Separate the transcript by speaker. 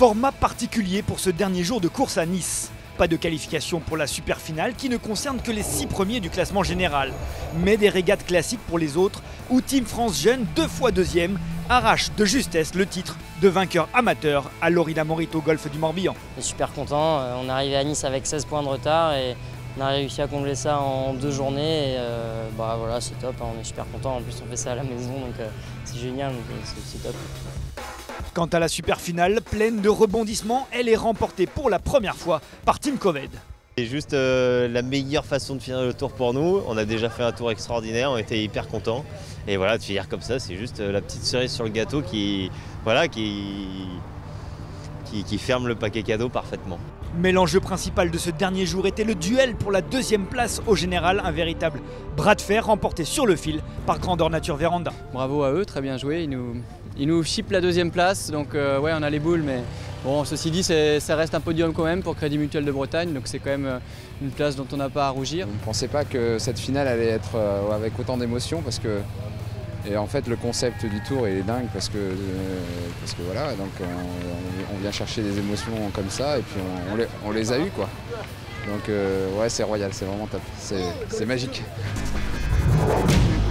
Speaker 1: Format particulier pour ce dernier jour de course à Nice. Pas de qualification pour la super finale qui ne concerne que les 6 premiers du classement général, mais des régates classiques pour les autres où Team France Jeune, 2 fois deuxième, arrache de justesse le titre de vainqueur amateur à Lorina Morito Golfe du Morbihan.
Speaker 2: On est super content, on est arrivé à Nice avec 16 points de retard et on a réussi à combler ça en 2 journées et voilà, c'est top, on est super content. En plus on fait ça à la maison donc c'est génial, donc c'est top.
Speaker 1: Quant à la super finale, pleine de rebondissements, elle est remportée pour la première fois par Team Coved.
Speaker 3: C'est juste la meilleure façon de finir le tour pour nous. On a déjà fait un tour extraordinaire, on était hyper contents. Et voilà, de finir comme ça, c'est juste la petite cerise sur le gâteau qui ferme le paquet cadeau parfaitement.
Speaker 1: Mais l'enjeu principal de ce dernier jour était le duel pour la 2e place au général, un véritable bras de fer remporté sur le fil par Grandeur Nature Véranda.
Speaker 4: Bravo à eux, très bien joué, ils nous chipent la 2e place, donc ouais, on a les boules, mais bon, ceci dit, ça reste un podium quand même pour Crédit Mutuel de Bretagne, donc c'est quand même une place dont on n'a pas à rougir.
Speaker 5: On ne pensait pas que cette finale allait être avec autant d'émotions parce que et en fait le concept du tour est dingue parce que voilà, donc on vient chercher des émotions comme ça et puis on les a eues quoi. Donc ouais, c'est royal, c'est vraiment top, c'est magique.